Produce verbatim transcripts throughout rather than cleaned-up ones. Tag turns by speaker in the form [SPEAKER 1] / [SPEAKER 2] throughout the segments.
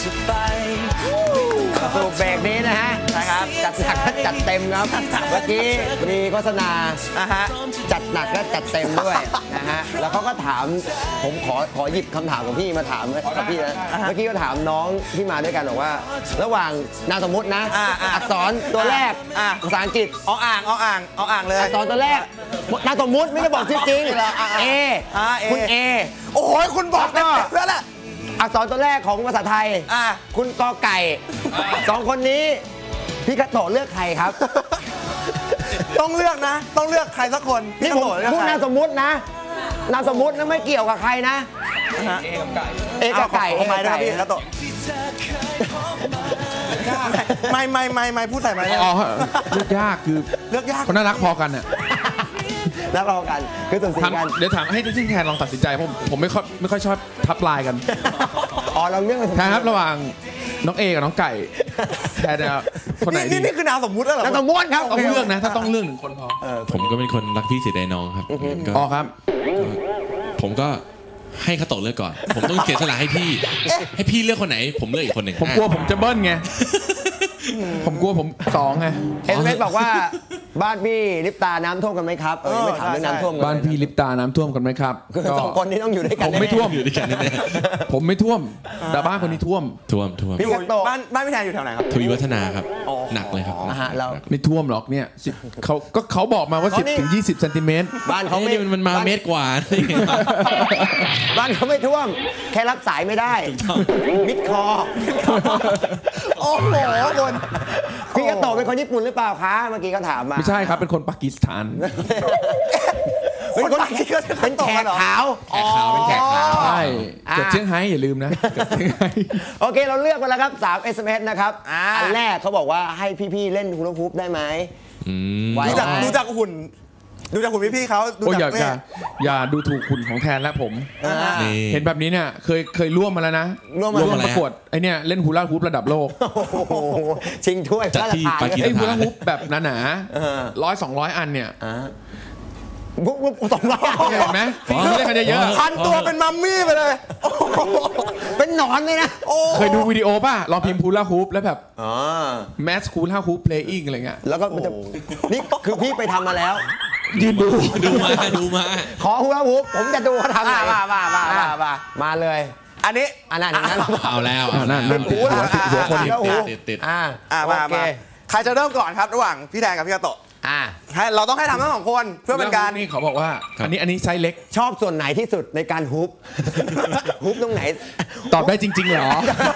[SPEAKER 1] สู่เบรกนี้นะฮะใช่ครับจัดหนักและจัดเต็มครับเมื่อกี้มีโฆษณาอ่ะฮะจัดหนักและจัดเต็มด้วยนะฮะแล้วเขาก็ถามผมขอขอหยิบคำถามของพี่มาถามกับพี่นะเมื่อกี้ก็ถามน้องที่มาด้วยกันบอกว่า ระหว่างนามสมมุตินะอักษรตัวแรกภาษาอังกฤษออ่างออ่างออ่างเลยอักษรตัวแรกนามสมมุติไม่ได้บอกชื่อจริงเอคุณเอโอ้โหคุณบอกเต็มแล้วแหละอักษรตัวแรกของภาษาไทยคุณกอไก่สองคนนี้พี่กระโตเลือกใครครับ
[SPEAKER 2] ต้องเลือกนะต้องเลือกใครสักคน
[SPEAKER 1] นี่ผมพูดนามสมมุตินะนามสมมุตินะไม่เกี่ยวกับใครนะเอกับไก่เอกับไก่
[SPEAKER 2] ทำไมได้พี่กระโตไม่ไม่ไม่ไม่พูดใส่ไหม
[SPEAKER 3] อ๋อเลือกยากคือ
[SPEAKER 2] เลือกยาก
[SPEAKER 3] คนน่ารักพอกันอ่ะ
[SPEAKER 1] น่ารักกันคือตัดสินกัน
[SPEAKER 3] เดี๋ยวถามให้ที่แทนลองตัดสินใจผมผมไม่ค่อยไม่ค่อยชอบทับลายกัน
[SPEAKER 1] อ๋อเราเลือก
[SPEAKER 3] แทนครับระหว่างน้องเอกับน้องไก่แทนคนไหนดี
[SPEAKER 2] นี่คือนามสมมุติแล้วเหรอน
[SPEAKER 1] ามสมมุติครับ
[SPEAKER 3] ต้องเลือกนะถ้าต้องเลือกหนึ่งคนพอ
[SPEAKER 4] ผมก็เป็นคนรักพี่เสียดายน้องครับ
[SPEAKER 3] อ๋อครับ
[SPEAKER 4] ผมก็ให้เขาโตเลือกก่อนผมต้องเสียสละให้พี่ให้พี่เลือกคนไหนผมเลือกอีกคนหนึ่ง
[SPEAKER 3] ผมกลัวผมจะเบิ้ลไงผมกลัวผมสองไง
[SPEAKER 1] เอสเอสบอกว่าบ้านพี่ลิปตาน้ำท่วมกันไหมครับเออไม่ถามเรื่องน้ำท่วม
[SPEAKER 3] บ้านพี่ลิปตาน้ำท่วมกันไหมครับ
[SPEAKER 1] สองคนนี้ต้องอยู่ด้วยกัน
[SPEAKER 3] ผมไม่ท่วม
[SPEAKER 4] อยู่ด้วยกันแน่
[SPEAKER 3] ผมไม่ท่วมแต่บ้านคนนี้ท่วม
[SPEAKER 4] ท่วมท่วม
[SPEAKER 1] พี่โต
[SPEAKER 2] บ้านบ้านพี่แทนอยู่แถวไหนครับ
[SPEAKER 4] ทวีวัฒนาครับหนักเลยครับ
[SPEAKER 1] เรา
[SPEAKER 3] ไม่ท่วมหรอกเนี่ยเขาก็เขาบอกมาว่าสิบถึงยี่สิบเซนติเมตร
[SPEAKER 4] บ้านเขาไม่มันมาเมตรกว่า
[SPEAKER 1] บ้านเขาไม่ท่วมแค่รับสายไม่ได้มิดคอ
[SPEAKER 2] โอ้โหคน
[SPEAKER 1] พี่กระโตเป็นคนญี่ปุ่นหรือเปล่าคะเมื่อกี้ก็ถามมา
[SPEAKER 3] ไม่ใช่ครับเป็นคนปากีสถาน
[SPEAKER 1] เป็นคนเป็นแขกขาว
[SPEAKER 4] แขกขาวเป็นแขกขาว
[SPEAKER 3] ใช่เกิดเชียงไฮ้อย่าลืมนะ
[SPEAKER 1] โอเคเราเลือกมาแล้วครับสาม เอส เอ็ม เอส นะครับอันแรกเขาบอกว่าให้พี่ๆเล่นฮูลาฮูปได้ไหม
[SPEAKER 2] ดูจากดูจากหุ่นดูจากหุ่นพี่ๆเขา
[SPEAKER 3] ดูจากอย่าอย่าดูถูกหุ่นของแทนและผมเห็นแบบนี้เนี่ยเคยเคยร่วมมาแล้วนะ
[SPEAKER 1] ร่วม
[SPEAKER 3] มาประกวดไอเนี่ยเล่นฮูลาฮูประดับโลก
[SPEAKER 1] ชิงถ้วย
[SPEAKER 4] จัดที่ปากีสถาน
[SPEAKER 3] ไอฮูลาฮูปแบบหนาๆร้อยสองร้อยอันเนี่ย
[SPEAKER 1] บุ๊บบุ๊บสองร้อย
[SPEAKER 3] เห็นไหมเล่นกันเยอะ
[SPEAKER 2] ๆพันตัวเป็นมัมมี่ไปเลย
[SPEAKER 1] เป็นหนอนเลยนะ
[SPEAKER 3] เคยดูวิดีโอป่ะลองพิมพ์ฮูลาฮูปแล้วแบบแมสฮูลาฮูปเพลย์อิงอะไรเงี้ย
[SPEAKER 1] แล้วก็มันจะนี่คือพี่ไปทำมาแล้ว
[SPEAKER 3] ยืนดู
[SPEAKER 4] ดูมาดูมา
[SPEAKER 1] ขอฮูลาฮูปผมจะดูเขาทำมา
[SPEAKER 2] มามามามา
[SPEAKER 1] มาเลย
[SPEAKER 2] อันนี้
[SPEAKER 1] อันนั้น
[SPEAKER 4] เอาแล้ว
[SPEAKER 3] นั่นนั่นหัวหัวคน
[SPEAKER 4] ติดติด
[SPEAKER 1] อ่า
[SPEAKER 2] อ่ามาใครจะเริ่มก่อนครับระหว่างพี่แทนกับพี่กระโตอ่าให้เราต้องให้ทำทั้งสองคนเพื่อเป็นการ
[SPEAKER 3] นี่เขาบอกว่าอันนี้อันนี้ไซส์เล็ก
[SPEAKER 1] ชอบส่วนไหนที่สุดในการฮุบฮุบตรงไหน
[SPEAKER 3] ตอบได้จริงๆเหรอ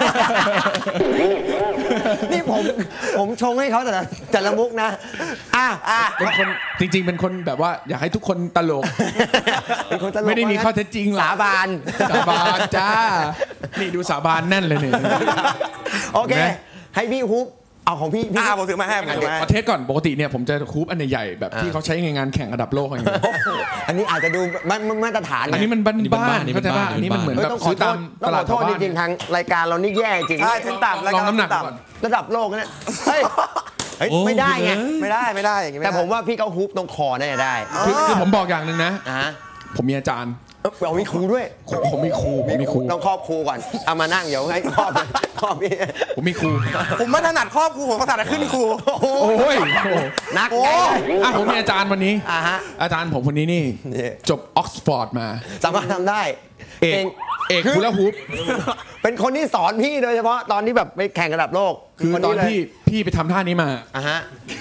[SPEAKER 1] นี่ผมผมชงให้เขาแต่ละแต่ละมุกนะอ่าอ่า
[SPEAKER 3] เป็นคนจริงๆเป็นคนแบบว่าอยากให้ทุกคนตลกไม่ได้มีข้อเท็จจริงหรอ
[SPEAKER 1] สาบาน
[SPEAKER 3] สาบานจ้านี่ดูสาบานแน่นเลยเนี่ย
[SPEAKER 1] โอเคให้พี่ฮุบเอาของพี่พี่
[SPEAKER 2] อ่าผมถือมาให้ผมถือมา
[SPEAKER 3] ประเทศก่อนปกติเนี่ยผมจะคูปอันใหญ่ๆแบบที่เขาใช้ในงานแข่งระดับโลกอะไรอย่างเงี้ย
[SPEAKER 1] อันนี้อาจจะดูไม่ไม่มาตรฐาน
[SPEAKER 3] อันนี้มันบ้านๆเข้าใจป่ะอันนี้มันเหมือนแบบซื้อตามตลาด
[SPEAKER 1] โทษจริงๆทางรายการเรานี่แย่จริง
[SPEAKER 2] ใช่ถึงต่ำ
[SPEAKER 3] ลองน้ำหนักก่อน
[SPEAKER 1] ระดับโลกเนี่ยเฮ้ยไม่ได้ไง
[SPEAKER 2] ไม่ได้ไม่ได้อย่างงี้
[SPEAKER 1] แต่ผมว่าพี่เขาฮุบตรงคอน่าจะได้
[SPEAKER 3] คือผมบอกอย่างหนึ่งนะผมมีอาจารย์
[SPEAKER 1] เรามีครูด้วย
[SPEAKER 3] ผมมีครูผมมีครู
[SPEAKER 1] ต้องครอบครูก่อนเอามานั่งเดี๋ยวให้ครอบครอบพี่
[SPEAKER 3] ผมมีครู
[SPEAKER 2] ผมไม่ถนัดครอบครูผมถนัดขึ้นครู
[SPEAKER 3] โอ้ย
[SPEAKER 1] นัก
[SPEAKER 3] อ่ะผมมีอาจารย์วันนี้อาจารย์ผมคนนี้นี่จบออกซฟอร์ดมา
[SPEAKER 1] สามารถทำได้
[SPEAKER 3] เอกเอกฮูลาฮูป
[SPEAKER 1] เป็นคนที่สอนพี่โดยเฉพาะตอนที่แบบไปแข่งระดับโลก
[SPEAKER 3] คือตอนที่พี่ไปทำท่านี้มา
[SPEAKER 1] อ่ะฮะ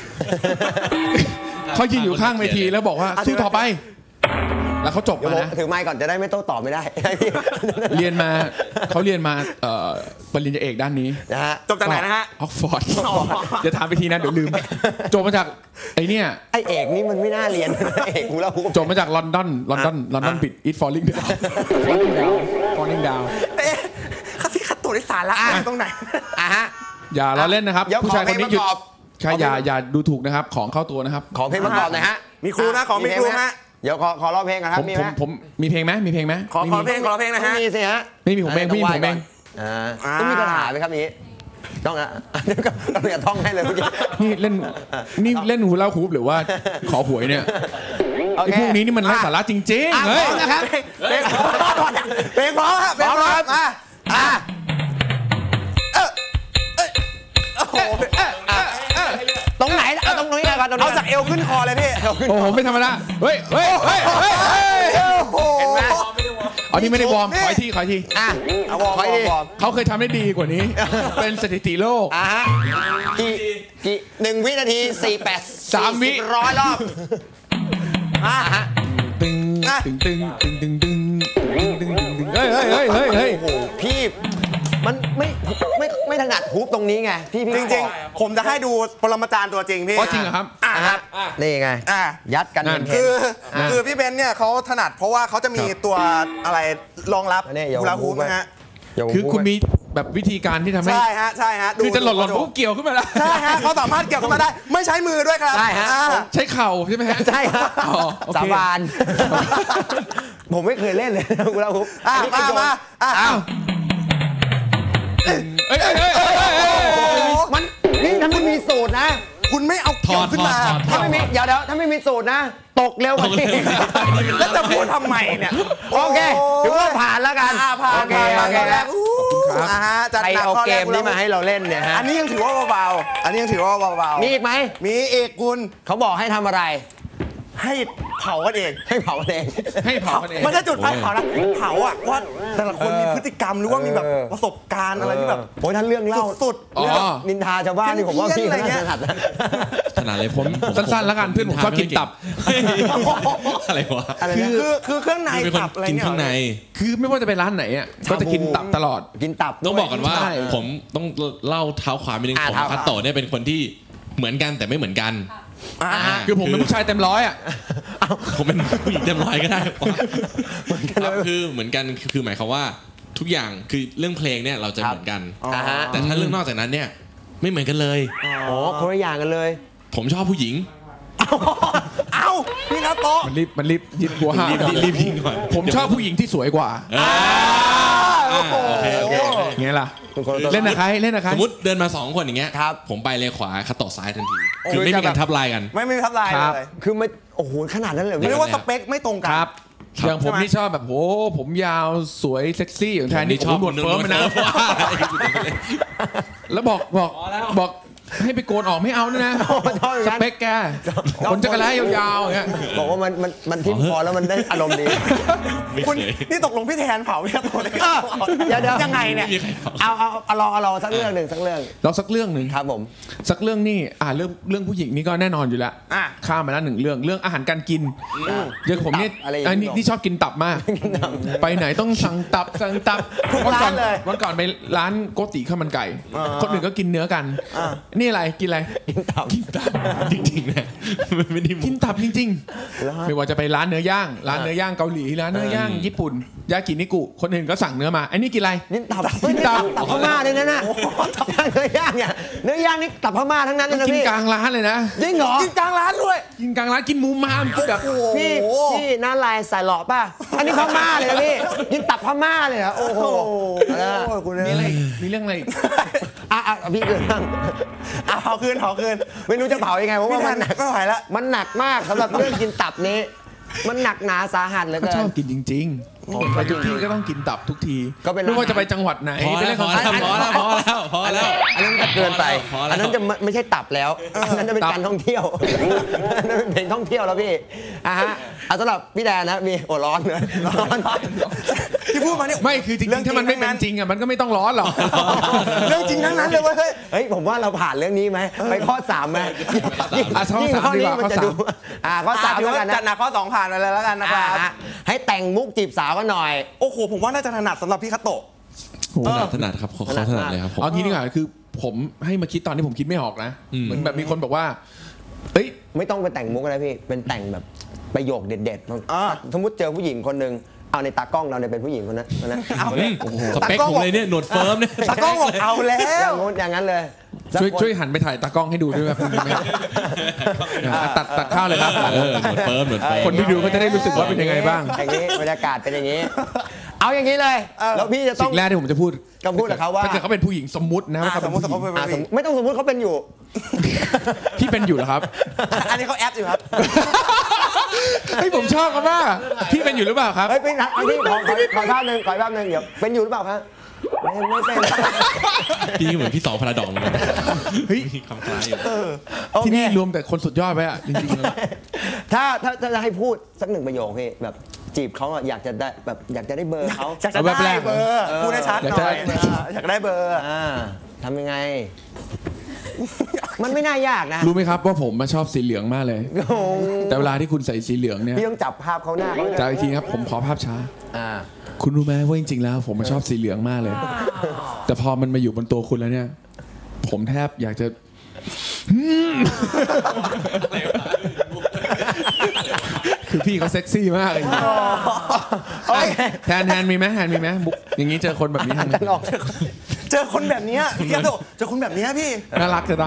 [SPEAKER 3] เขายืนอยู่ข้างเวทีแล้วบอกว่าสู้ต่อไปแล้วเขาจบมานะ
[SPEAKER 1] ถือไมค์ก่อนจะได้ไม่โต้ตอบไม่ได้
[SPEAKER 3] เรียนมาเขาเรียนมาปริญญาเอกด้านนี้
[SPEAKER 1] นะฮะ
[SPEAKER 2] จบจากไหนนะฮะ
[SPEAKER 3] ออกฟอร์ดจะถามไปทีนะเดี๋ยวลืมจบมาจากไอเนี่ย
[SPEAKER 1] ไอเอกนี่มันไม่น่าเรียนเอกกูแล้ว
[SPEAKER 3] จบมาจากลอนดอนลอนดอนลอนดอนปิด It Falling Down Falling Down
[SPEAKER 2] เอ๊ะข้าพี่ขัดตัวในสารละตรงไหน
[SPEAKER 1] อ่ะฮะ
[SPEAKER 3] อย่าเราเล่นนะครับผู้ชายคนนี้หยุดใช่อย่าอย่าดูถูกนะครับของเข้าตัวนะครับ
[SPEAKER 1] ของเพลงประกอบหน่อยฮะ
[SPEAKER 2] มีครูนะของมีครูฮะ
[SPEAKER 1] เดี๋ยวขอขอร้องเพลงครับมีไหม
[SPEAKER 3] ผมมีเพลงไหมมีเพลงไหม
[SPEAKER 2] ขอขอเพลงขอเพลงนะฮะ
[SPEAKER 1] มีสิฮะ
[SPEAKER 3] ไม่มีผมเพลงพี่ผมเพลง
[SPEAKER 1] ต้องมีคาถาไหมครับนี้ต้องนะต้องอย่าท่องให้เลยเมื่อกี้
[SPEAKER 3] นี่เล่นนี่เล่นฮูลาฮูปหรือว่าขอหวยเนี่ยไอ้พวกนี้นี่มันไร้สาระจริงๆเฮ้ย
[SPEAKER 1] นะครับ
[SPEAKER 2] เพลงเพลงพร้อมครับเพลงพร้อมอ่ะ
[SPEAKER 1] มาตรงนี้
[SPEAKER 2] เอาจากเอวขึ้นคอเลยพี่
[SPEAKER 3] โอ้โหไม่ธรรมดาเฮ้ยเฮ้ยเฮ้ยเฮ้ยเฮ้ย
[SPEAKER 1] เห็นไหม
[SPEAKER 3] อ๋อนี่ไม่ได้วอร์มขออีกทีขออีกที
[SPEAKER 1] อ่ะ
[SPEAKER 2] เอาวอร์ม
[SPEAKER 1] ขออีกที
[SPEAKER 2] วอร์ม
[SPEAKER 3] เขาเคยทำได้ดีกว่านี้ เป็นสถิติโลก
[SPEAKER 1] อ่ะฮะกี่กี่หนึ่งวินาทีสี่แปด
[SPEAKER 3] สามวิ
[SPEAKER 1] ร้อยรอบอ่ะฮะ
[SPEAKER 3] ตึงตึงตึงตึงตึงตึงตึงตึงตึงตึงเฮ้ยเฮ้ยเฮ้ยเฮ้ยเฮ้ย
[SPEAKER 1] โอ้โหพี่มันไม่ไม่ไม่ถนัดฮุบตรงนี้ไงพี่พี่
[SPEAKER 2] จริงๆ ผมจะให้ดูปรมาจารย์ตัวจริงพี่
[SPEAKER 3] อ๋อจริงเหรอครับ
[SPEAKER 2] อ่ะ
[SPEAKER 1] อ่ะ
[SPEAKER 2] ค
[SPEAKER 1] ฮะ
[SPEAKER 2] รับ
[SPEAKER 1] นี่ไง
[SPEAKER 2] อ่ะ
[SPEAKER 1] ยัดกัน
[SPEAKER 3] นั่น
[SPEAKER 1] เห็
[SPEAKER 2] คื
[SPEAKER 1] น
[SPEAKER 2] อคือพี่เบนซ์เนี่ยเขาถนัดเพราะว่าเขาจะมี
[SPEAKER 3] ครับ
[SPEAKER 2] ตัวอะไรรองรับ
[SPEAKER 1] อันนี้อย่า
[SPEAKER 2] ฮูลาฮูป
[SPEAKER 1] ฮูปไว้
[SPEAKER 2] นะฮะ
[SPEAKER 1] เดี๋ยวผ
[SPEAKER 3] คือ
[SPEAKER 1] พูด
[SPEAKER 3] คุณ
[SPEAKER 1] ไว้
[SPEAKER 3] มีแบบวิธีการที่ทำให้
[SPEAKER 2] ใช่ฮะใช่ฮะดู
[SPEAKER 3] คือจะหล่นหล่น
[SPEAKER 2] ดู
[SPEAKER 3] ปุ๊บเกี่ยวขึ้นมาแล้ว
[SPEAKER 2] ใช่ฮะเขาสามารถเกี่ยวขึ้นมาได้ ไม่ใช้มือด้วยครับ
[SPEAKER 1] ใช่ฮะ
[SPEAKER 2] อ่า
[SPEAKER 3] ใช้เข่าใช่ไหมฮะ
[SPEAKER 1] ใช่ฮะ
[SPEAKER 3] อ๋อโอเค
[SPEAKER 1] สาบาน ผมไม่เคยเล่นเลยนะคุณลาฮุบ
[SPEAKER 2] อ่ะ
[SPEAKER 1] นนี้
[SPEAKER 2] มา
[SPEAKER 1] คือโยน
[SPEAKER 2] มาอ่ะ
[SPEAKER 3] อ้าวเอ้ยเอ้ยเอ้ยเอ้ยเอ้ยเอ้ย
[SPEAKER 2] โอ้โห
[SPEAKER 1] มันนี่ถ้าไม่มีสูตรนะ
[SPEAKER 2] คุณไม่เอาเกี่ยวขึ้นมา
[SPEAKER 4] ถอดถอดถอด
[SPEAKER 1] ถ้าไม่มีเดี๋ยวเดี๋ยวถ้าไม่มีสูตรนะ ตกเร็วกว่านี้
[SPEAKER 2] แล้วจะพูดทำไมเนี่ย
[SPEAKER 1] โอเคถือว่าผ่านแล้วกัน
[SPEAKER 2] อ่าผ่าน
[SPEAKER 1] โอเค
[SPEAKER 2] ผ่าน
[SPEAKER 1] โอเค
[SPEAKER 2] ข้อแรกอู้อ่าฮะจัด
[SPEAKER 1] ใคร
[SPEAKER 2] หนัก
[SPEAKER 1] เอา
[SPEAKER 2] ข้อ
[SPEAKER 1] เก
[SPEAKER 2] แรก
[SPEAKER 1] มนี้มาให้เราเล่นเนี่ยฮะ
[SPEAKER 2] อันนี้ยังถือว่าเบาๆอันนี้ยังถือว่าเบาๆ
[SPEAKER 1] มีอีกไหม
[SPEAKER 2] มีเอกคุณ
[SPEAKER 1] เขาบอกให้ทำอะไร
[SPEAKER 2] ให้เผากันเอง
[SPEAKER 1] ให้เผาเอง
[SPEAKER 3] ให้เผากันเอง
[SPEAKER 2] ไม่ใช่จุดไฟเผานะเผาอ่ะว่าแต่ละคนมีพฤติกรรมหรือว่ามีแบบ
[SPEAKER 1] เออ
[SPEAKER 2] ประสบการณ์อะไรที่แบบ
[SPEAKER 1] โอ้ยท่านเรื่องเล่า
[SPEAKER 2] สุด
[SPEAKER 3] อ๋อ
[SPEAKER 1] เรื่องนินทาชาวบ้านนี่ผมว่าพี่
[SPEAKER 2] อะไร
[SPEAKER 1] น่า
[SPEAKER 2] เงี้ย
[SPEAKER 1] จะถนัดนะ
[SPEAKER 4] ขนาดเลยผม
[SPEAKER 3] สั้นๆแล้วกันเพื่อนผมชอบกินตับ
[SPEAKER 4] อะไรวะ
[SPEAKER 1] อะไร
[SPEAKER 2] คื
[SPEAKER 1] นะ
[SPEAKER 2] อคือคือเครื่องใน
[SPEAKER 4] เป็นคน
[SPEAKER 2] ตับอะไร
[SPEAKER 4] กิน
[SPEAKER 2] เงี้ย
[SPEAKER 4] ข้างใน
[SPEAKER 3] คือไม่ว่าจะไปร้านไหนอ่ะก็จะกินตับตลอด
[SPEAKER 1] กินตับ
[SPEAKER 4] ต้องบอกก่อนว่า
[SPEAKER 1] ใช่
[SPEAKER 4] ผมต้องเล่าเท้าความนิดนึง
[SPEAKER 1] อ่า
[SPEAKER 4] ผม
[SPEAKER 1] เท้าความ
[SPEAKER 4] คัตโตะเนี่ยเป็นคนที่เหมือนกันแต่ไม่เหมือนกัน
[SPEAKER 2] อ่า
[SPEAKER 3] คือผมเป็นผู้ชายเต็มร้อยอ่ะ
[SPEAKER 4] ผมเป็นผู้หญิงเต็มร้อยก็ได้ครับคือเหมือนกันคือหมายความว่าทุกอย่างคือเรื่องเพลงเนี่ยเราจะเหมือนกัน
[SPEAKER 1] อ่าฮะ
[SPEAKER 4] แต่ถ้าเรื่องนอกจากนั้นเนี่ยไม่เหมือนกันเลย
[SPEAKER 1] อ๋อคนละอย่างกันเลย
[SPEAKER 4] ผมชอบผู้หญิง
[SPEAKER 2] เอ้าพี่นาโตะ
[SPEAKER 3] มันรีบมันรีบยิดหัวห้า
[SPEAKER 4] รีบรีบรีบยิงก่อน
[SPEAKER 3] ผมชอบผู้หญิงที่สวยกว่า
[SPEAKER 4] อ่าโอเคโอเค
[SPEAKER 3] ไงล่ะ
[SPEAKER 1] เป็นคนละตัว
[SPEAKER 3] เล่นนะใครเล่นนะใคร
[SPEAKER 4] สมมติเดินมาสองคนอย่างเงี้ย
[SPEAKER 1] ครับ
[SPEAKER 4] ผมไปเลยขวาคัตโตะซ้ายทันที
[SPEAKER 1] โอ้
[SPEAKER 4] คือไม่
[SPEAKER 1] จะ
[SPEAKER 4] มี
[SPEAKER 1] แบ
[SPEAKER 4] กา
[SPEAKER 1] บ
[SPEAKER 4] รทับลายกัน
[SPEAKER 2] ไม่ไม่ทับลาย
[SPEAKER 3] ครับ
[SPEAKER 2] เลย
[SPEAKER 1] คือไม่โอ้โหขนาดนั้นเลยเหรอ
[SPEAKER 2] เรี
[SPEAKER 1] พี่
[SPEAKER 2] ยกว่าสเปคไม่ตรงกัน
[SPEAKER 3] ครับ
[SPEAKER 4] ครับ
[SPEAKER 3] อย่างผมนี่ชอบแบบโหผมยาวสวยเซ็กซี่อย่างแทนนี่
[SPEAKER 4] ชอบ
[SPEAKER 3] หนวดเฟิร์มมันนะ แล้วบอกบอกบอกให้ไปโกนออกไม่เอานะนะ
[SPEAKER 1] โอ้ชอบอย่าง
[SPEAKER 3] ส
[SPEAKER 1] นั้น
[SPEAKER 3] เปคแกขนจักรยานยาวๆอย่างเงี้ย
[SPEAKER 1] บอกว่ามันมันมันทิ่มคอแล้วมันได้อารมณ์ดี
[SPEAKER 4] ไม่
[SPEAKER 2] คุณ
[SPEAKER 4] เคย
[SPEAKER 2] นี่ตกลงพี่แทนเผาพี่นาโตะเลย
[SPEAKER 1] เออเดี๋ยวเดี๋ยว
[SPEAKER 2] ยังไงเนี่ย
[SPEAKER 4] ไม่มีใครเผา
[SPEAKER 1] เอาเอาเอาลองเอาลองสักเรื่องหนึ่งสักเรื่อง
[SPEAKER 3] เราสักเรื่องหนึ่ง
[SPEAKER 1] ครับผม
[SPEAKER 3] สักเรื่องนี่อ่าเรื่องเรื่องผู้หญิงนี่ก็แน่นอนอยู่แล้ว
[SPEAKER 2] อ่ะ
[SPEAKER 3] ข้ามมาแล้วหนึ่งเรื่องเรื่องอาหารการกินอย่างผมเนี่ย
[SPEAKER 1] ตับอะไรอย่าง
[SPEAKER 3] อัน
[SPEAKER 1] นี้
[SPEAKER 3] นี้นี่ชอบกินตับมาก ไปไหนต้องสั่งตับสั่งตับ
[SPEAKER 2] ทุก
[SPEAKER 3] วันก่อน
[SPEAKER 2] ร้านเลย
[SPEAKER 3] วันก่อนไปร้านโกติข้าวมันไก่
[SPEAKER 2] อ่า
[SPEAKER 3] คนอื่นก็กินเนื้อกัน
[SPEAKER 2] อ่า
[SPEAKER 3] นี่อะไรกินอะไร
[SPEAKER 1] กินตับ
[SPEAKER 3] กินตับ
[SPEAKER 4] จริงๆนะมันไม่ได้มุ
[SPEAKER 3] กิน
[SPEAKER 4] ก
[SPEAKER 3] ตับจริงๆไม่ว่าจะไปร้านเนื้อย่างร้านเนื้อย่างเกาหลีร้านเนื้อย่างญี่ปุ่นยากินิกุคนอื่นก็สั่งเนื้อมาไอ้นี่กินอะไร
[SPEAKER 1] นี่ตับ
[SPEAKER 3] กินตับ
[SPEAKER 1] ตับพม่าเลยนะน่ะเนื้อย่างเนี่ยเนื้อย่างนี่ตับพม่าทั้งนั้นเลยนะ
[SPEAKER 3] กิน
[SPEAKER 1] พี่
[SPEAKER 3] กลางร้านเลยนะ
[SPEAKER 1] จริงเหรอ
[SPEAKER 2] กินกลางร้านด้วย
[SPEAKER 3] กินกลางร้านกินหมูมามกินแบบ
[SPEAKER 1] พี่พี่หน้าลายใส่หล่อป่ะอันนี้พม่าเลยนะพี่กินตับพม่าเลยเหรอโอ้โห
[SPEAKER 2] โอ้ยคุณ
[SPEAKER 3] มี
[SPEAKER 2] เนี่ย
[SPEAKER 3] อะไรอีกมีเรื่องอะไรอีก
[SPEAKER 1] อ่ะอ่ะพี่เกินบ้าง
[SPEAKER 2] อ่ะเผาคืนเผาคืน
[SPEAKER 1] ไม่รู้จะเผายังไงเพราะ
[SPEAKER 2] พี่
[SPEAKER 1] ว่า
[SPEAKER 2] แท
[SPEAKER 1] มัน นหนัก
[SPEAKER 2] ไม่ไหวแล้ว
[SPEAKER 1] มันหนักมากสำหรับเรื่องกินตับนี้ มันหนักหนาสาหัสเหลือ
[SPEAKER 3] ก็
[SPEAKER 1] เกิ
[SPEAKER 3] ช
[SPEAKER 1] น
[SPEAKER 3] อบกินจริงๆไปทุกที่ก็ต้องกินตับทุกที
[SPEAKER 1] ก็เป็น
[SPEAKER 3] ไม่ว่าจะไปจังหวัดไหน
[SPEAKER 4] พอ
[SPEAKER 3] ไป
[SPEAKER 4] แล้
[SPEAKER 3] เล่
[SPEAKER 4] วน พ
[SPEAKER 3] ค
[SPEAKER 4] อ
[SPEAKER 3] อนเสิ
[SPEAKER 4] แล้ว
[SPEAKER 3] ร์ต
[SPEAKER 4] พอแล้วพอแล้วพอแล้ว
[SPEAKER 1] อันนั้นจะเกินไป
[SPEAKER 4] พอแล้ว
[SPEAKER 1] อันนั้นจะไม่ไม่ใช่ตับแล้ว อันนั้นจะเป็นการท่องเที่ยวอันนั้นเป็นเพลงท่องเที่ยวแล้วพี่อ่ะฮะเอาสำหรับพี่แดนนะมีโอ้ร้อนเลยร้อน
[SPEAKER 2] ที่พูดมาเนี่ย
[SPEAKER 3] ไม่คือจริงๆถ้ามันไม่เป็นจริงอ่ะมันก็ไม่ต้องร้อนหรอก
[SPEAKER 2] เรื่องจริงทั้งนั้นเลยเว้ย
[SPEAKER 1] เฮ้ยผมว่าเราผ่านเรื่องนี้ไหมไปข้อสามไหม
[SPEAKER 3] อ่ะข้อ
[SPEAKER 1] ยิ่ง
[SPEAKER 3] สาม
[SPEAKER 1] ข้อ
[SPEAKER 3] ดี
[SPEAKER 1] นี้
[SPEAKER 3] กว่า
[SPEAKER 1] มันจะ
[SPEAKER 3] ข้อสาม
[SPEAKER 1] ดูอ่าข้อสาม
[SPEAKER 2] ถือ
[SPEAKER 1] แล้ว
[SPEAKER 2] ว่า
[SPEAKER 1] กันนะ
[SPEAKER 2] จัดหนักข้อสองผ่านไปเลยแล้วกันนะครับ
[SPEAKER 1] อ่าให้แต่งมุกจีบสาวกันหน่อย
[SPEAKER 2] โอ้โหผมว่าน่าจะถนัดสำหรับพี่คาโตะ
[SPEAKER 4] ถนัดถนัดครับเขาเขาถนัดเลยครับผม
[SPEAKER 3] เอางี้ดีกว่าคือผมให้มาคิดตอนที่ผมคิดไม่ออกนะ
[SPEAKER 4] อืม
[SPEAKER 3] เหมือนแบบมีคนบอกว่าเอ้ย
[SPEAKER 1] ไม่ต้องไปแต่งมุกนะพี่ เป็นแต่งแบบประโยคเด็ดๆ
[SPEAKER 2] อ่า
[SPEAKER 1] สมมติเจอผู้หญิงคนหนึ่งเอาในตากล้องเราเนี่ยเป็นผู้หญิงคนนั้นคนนั้น
[SPEAKER 2] เอา
[SPEAKER 4] อืมสเปคผมเลยเนี่ยหนวดเฟิร์มเนี่ย
[SPEAKER 2] ตากล้องบอกเอาแล้
[SPEAKER 1] อย่าว งงู้นอย่างนั้นเลย
[SPEAKER 3] ช่วย
[SPEAKER 1] สักคน
[SPEAKER 3] ช่วยหันไปถ่ายตากล้องให้ดูด้วยแบบนี้ไหมอ่ะตัดตัดข้าวเลยครับ
[SPEAKER 4] เออหนวดเฟิร์มหนวดเฟิร์ม
[SPEAKER 3] คนที่ดูก็จะได้รู้สึกว่าเป็นยังไงบ้าง
[SPEAKER 1] อย่างนี้บรรยากาศเป็นอย่างนี้ เอาอย่างนี้เลย แล้วพี่จะต้อ
[SPEAKER 3] สิ่
[SPEAKER 1] ง
[SPEAKER 3] งแรกที่ผมจะพูด
[SPEAKER 1] ก็พูดกับเขาว่า
[SPEAKER 3] ถ้าเกิดเขาเป็นผู้หญิงสมมุตินะว่า
[SPEAKER 2] อ่ะ
[SPEAKER 3] เขา
[SPEAKER 2] ส
[SPEAKER 3] เป็
[SPEAKER 2] ม
[SPEAKER 3] น
[SPEAKER 2] มติ
[SPEAKER 3] ผู้ห
[SPEAKER 2] เขา
[SPEAKER 3] ญิง
[SPEAKER 2] เป็น
[SPEAKER 1] อ่ะสมมุติไม่ต้องสมมติเขาเป็นอยู่
[SPEAKER 3] พี่เป็นอยู่เหรอครับ
[SPEAKER 2] อันนี้เขาแอปอยู่ครับ
[SPEAKER 3] เฮ้ยผมชอบเขามากพี่เป็นอยู่หรือเปล่าครับ
[SPEAKER 1] เฮ้ยเป็นอันนี้ขอขอขอภาพหนึ่งขอภาพหนึ่งเดี๋ยวเป็นอยู่หรือเปล่าครับไม่ไม่เป็น
[SPEAKER 4] พี่เหมือนพี่สองพาราดอกเหมือนกัน
[SPEAKER 3] เฮ้ย
[SPEAKER 4] มีคำคล้ายอยู่
[SPEAKER 1] โอ
[SPEAKER 3] ที่
[SPEAKER 1] เค
[SPEAKER 3] นี่รวมแต่คนสุดยอดไปอ่ะจริงๆแล้ว
[SPEAKER 1] ถ้าถ้าถ้าจะให้พูดสักหนึ่งประโยคพี่แบบจีบเขาอะอยากจะได้แบบอยากจะได้เบอร์เขา
[SPEAKER 2] อยากจะ
[SPEAKER 3] เอาแบบแร
[SPEAKER 2] ได้
[SPEAKER 3] ก
[SPEAKER 2] เบอร์พูดให้ชัดหน่อย
[SPEAKER 3] อยากได้
[SPEAKER 2] อยากได้เบอร์
[SPEAKER 1] อ่าทำยังไง มันไม่น่ายากนะ
[SPEAKER 3] รู้ไหมครับว่าผมมาชอบสีเหลืองมากเลย แต่เวลาที่คุณใส่สีเหลืองเนี่ย
[SPEAKER 1] พี่ต้องจับภาพเขาหน้าเขา
[SPEAKER 3] จากอีกทีครับผมขอภาพช้า
[SPEAKER 1] อ่า
[SPEAKER 3] คุณรู้ไหมว่าจริงๆแล้ว ผมมาชอบสีเหลืองมากเลย แต่พอมันมาอยู่บนตัวคุณแล้วเนี่ย ผมแทบอยากจะคือพี่เขาเซ็กซี่มากเลย
[SPEAKER 1] โอเค
[SPEAKER 3] แทนแทนมีไหมแทนมีไหมบุ๊กอย่างนี้เจอคนแบบนี้ทำไง
[SPEAKER 1] จะออก
[SPEAKER 2] เจอคนแบบเนี้ยพี่กระโดดเจอคนแบบเนี้ยพี่
[SPEAKER 3] น่ารักจะได้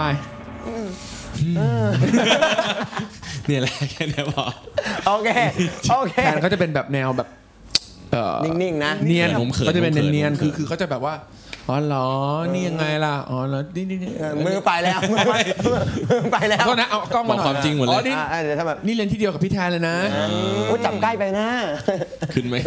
[SPEAKER 4] เนี่ยแหละแค่นี้พอ
[SPEAKER 1] โอเคโอเค
[SPEAKER 3] แทนเขาจะเป็นแบบแนวแบบเอ่อ
[SPEAKER 1] นิ่งๆนะ
[SPEAKER 3] เนียน
[SPEAKER 4] ผมเขิน
[SPEAKER 3] เขาจะเป็น
[SPEAKER 4] ผมเขิน
[SPEAKER 3] เนียนๆ
[SPEAKER 4] ผมเขิน
[SPEAKER 3] คือคือเขาจะแบบว่าอ๋อเหรอนี่ยังไงล่ะอ๋อเหรอนี่นี่นี่
[SPEAKER 1] เออมือไปแล้วมือไปมือไปแล้ว
[SPEAKER 3] ก็นะเอากล้อง
[SPEAKER 4] บ
[SPEAKER 3] มา
[SPEAKER 4] อก
[SPEAKER 3] หน่อย
[SPEAKER 4] ความจริงหมดเล
[SPEAKER 3] อ๋อย นี่
[SPEAKER 1] อ่าเดี๋ยวทำแบบ
[SPEAKER 3] นี่เรียนที่เดียวกับพี่แทนเลยนะ
[SPEAKER 1] โอ้จับใกล้ไปนะ
[SPEAKER 4] ขึ้นไหม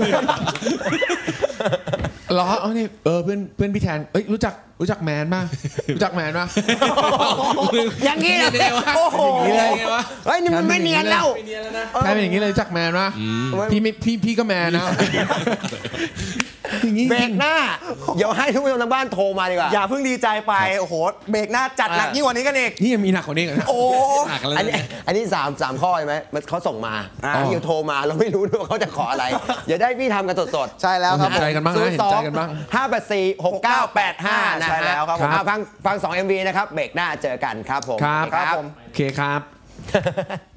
[SPEAKER 3] เหรออ๋อนี่เออเพื่อนเพื่อนพี่แทนเอ้ยรู้จักรู้จักแมนป่ะรู้จักแมนป่ะ
[SPEAKER 1] อย่างนี้เลย
[SPEAKER 4] ได้วะ
[SPEAKER 1] โอ้โห
[SPEAKER 3] อย่างนี้เลย
[SPEAKER 1] เฮ้ยนี่มันไม่เนียนแล้ว
[SPEAKER 3] แทนเป็นอย่างนี้เลยรู้จักแมนป่ะพี่ไม่พี่พี่ก็แมนนะอย่างนี้
[SPEAKER 1] เบรกหน้า เดี๋ยวให้ทุกผู้ชมทางบ้านโทรมาดีกว่า
[SPEAKER 2] อย่าเพิ่งดีใจไปโอ้โหเบรกหน้าจัดหนัก
[SPEAKER 1] อ่ะ
[SPEAKER 2] ยิ่งกว่านี้กันอีก
[SPEAKER 3] นี่ยังมีหนักกว่านี้กันนะ
[SPEAKER 2] โอ้
[SPEAKER 4] หักแล้ว
[SPEAKER 1] อันนี้
[SPEAKER 4] เนี่ย
[SPEAKER 1] อันนี้สามสามข้อใช่ไหมมันเขาส่งมา
[SPEAKER 2] อ่า
[SPEAKER 1] พี่โทรมาเราไม่รู้ด้วยว่าเขาจะขออะไร เดี๋ยวได้พี่ทำกันสดๆ
[SPEAKER 2] ใช่แล้วครับ
[SPEAKER 3] เห็นใจกันบ้างนะเห็นใจกันบ้าง
[SPEAKER 1] ห้าแปดสี่หกเก้าแปดห้านะ
[SPEAKER 2] ใช่แล้วครับผม
[SPEAKER 1] อ่ะฟังฟังสอง เอ็ม วี นะครับ เบรกหน้าเจอกันครับผม
[SPEAKER 3] ครับ
[SPEAKER 2] ครับผม
[SPEAKER 3] โอเคครับ